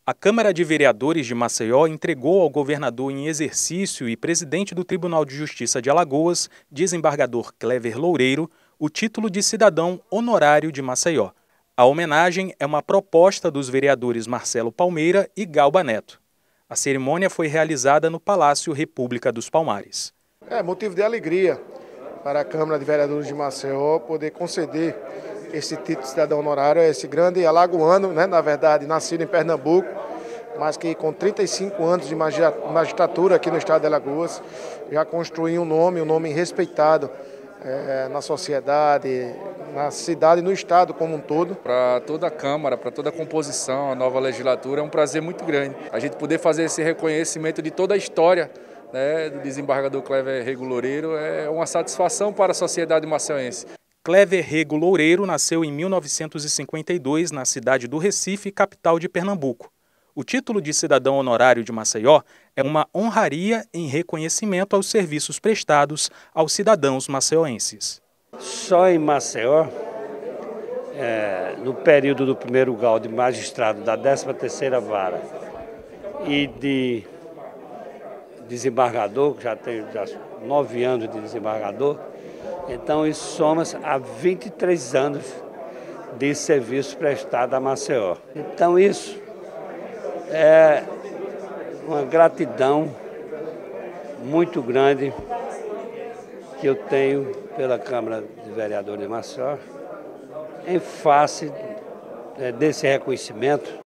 A Câmara de Vereadores de Maceió entregou ao governador em exercício e presidente do Tribunal de Justiça de Alagoas, desembargador Clever Loureiro, o título de cidadão honorário de Maceió. A homenagem é uma proposta dos vereadores Marcelo Palmeira e Galba Neto. A cerimônia foi realizada no Palácio República dos Palmares. É motivo de alegria para a Câmara de Vereadores de Maceió poder conceder esse título de cidadão honorário a esse grande alagoano, na verdade, nascido em Pernambuco, mas que com 35 anos de magistratura aqui no estado de Alagoas, já construiu um nome respeitado na sociedade, na cidade e no estado como um todo. Para toda a Câmara, para toda a composição, a nova legislatura, é um prazer muito grande a gente poder fazer esse reconhecimento de toda a história do desembargador Clever Rego Loureiro. É uma satisfação para a sociedade maceiense. Clever Rego Loureiro nasceu em 1952 na cidade do Recife, capital de Pernambuco. O título de cidadão honorário de Maceió é uma honraria em reconhecimento aos serviços prestados aos cidadãos maceioenses. Só em Maceió, no período do primeiro grau de magistrado da 13ª Vara e de desembargador, que já tenho 9 anos de desembargador, então isso soma a 23 anos de serviço prestado a Maceió. Então isso é uma gratidão muito grande que eu tenho pela Câmara de Vereadores de Maceió em face desse reconhecimento